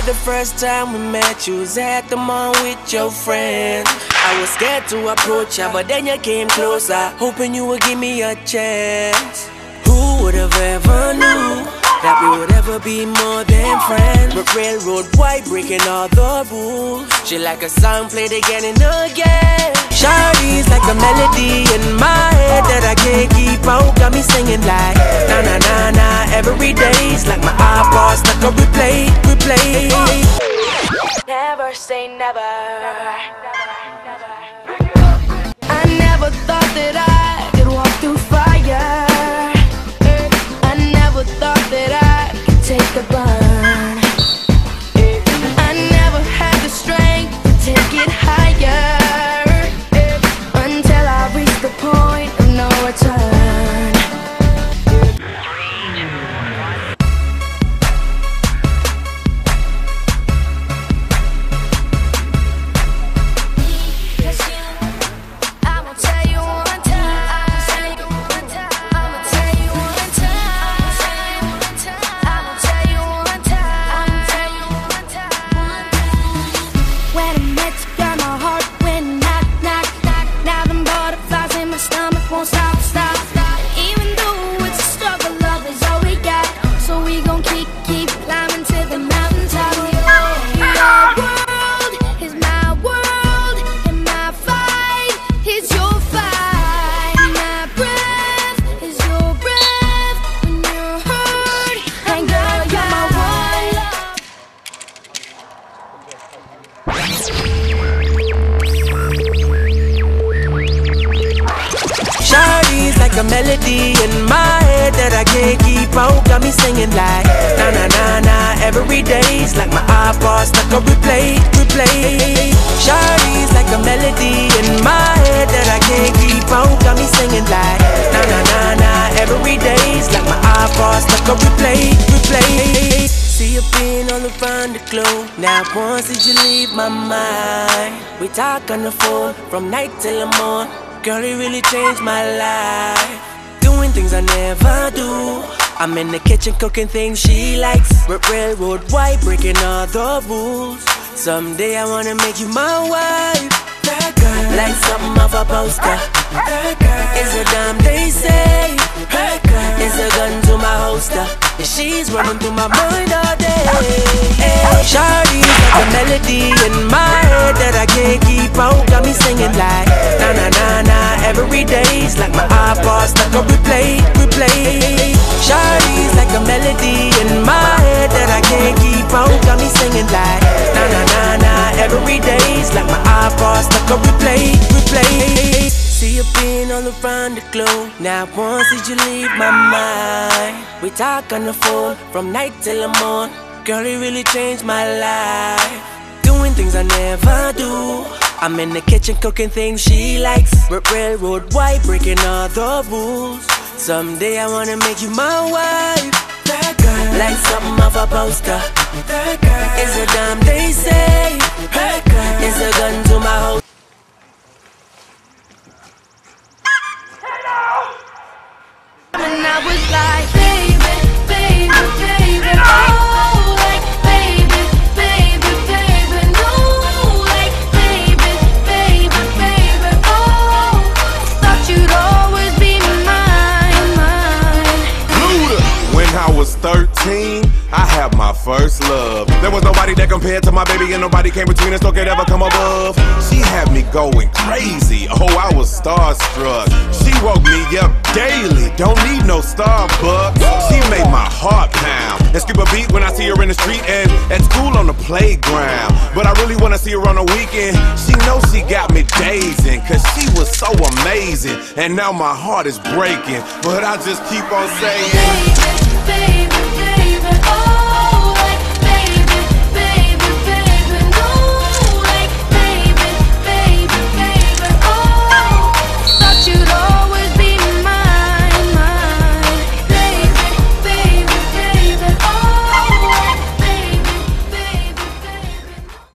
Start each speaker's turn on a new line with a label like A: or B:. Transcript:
A: the first time we met, you was at the mall with your friends. I was scared to approach ya, but then you came closer, hoping you would give me a chance. Who would have ever knew that we would ever be more than friends? But railroad white, breaking all the rules. She like a song played again and again. Shawty's like a melody in my head that I can't keep out. Got me singing like na na na na every day's like my iPod stuck on replay.
B: Never say never. I never thought that I could walk through fire. I never thought that I could take the burn. I never had the strength to take it higher until I reached the point of no return.
A: Shawty's like a melody in my head that I can't keep out. Got me singing like na na na na every day's like my iPod stuck on replay. Shawty's like a melody in my head that I can't keep out. Got me singing like na na na na every day's like my iPod stuck on replay. See you being all around the globe. Now once did you leave my mind? We talk on the phone from night till the morning. Girl, it really changed my life. Doing things I never do. I'm in the kitchen cooking things she likes. Railroad white, breaking all the rules. Someday I wanna make you my wife. That girl, like something off a poster. That girl is a dime, they say. That girl is a gun to my holster. And she's running through my mind all day. Shawty's like a melody in my head that I can't keep out. Got me singing like na na na na every day's like my iPod stuck on replay. Shawty's like a melody in my head that I can't keep out. Got me singing like na na na na every day's like my iPod stuck on replay. See you being all around the globe. Now once did you leave my mind? We talk on the phone from night till the morning. Girl, it really changed my life. Doing things I never do. I'm in the kitchen cooking things she likes. Railroad white, breaking all the rules. Someday I wanna make you my wife. That girl, like something off a poster. That girl is a dime, they say. That girl is a gun to my holster.
B: And I was like, baby, baby, baby, oh, like, baby, baby, baby, no, like, baby, baby, baby, oh, thought you'd always be mine.
C: Luda. When I was 13, I had my first love. There was nobody that compared to my baby, and nobody came between us, no could ever come above. She had me going crazy, oh, I was starstruck. She woke me up daily, don't need no Starbucks. She made my heart pound and skip a beat when I see her in the street and at school on the playground. But I really wanna see her on the weekend. She knows she got me dazing, cause she was so amazing. And now my heart is breaking, but I just keep on saying,
B: Baby, baby, baby, oh.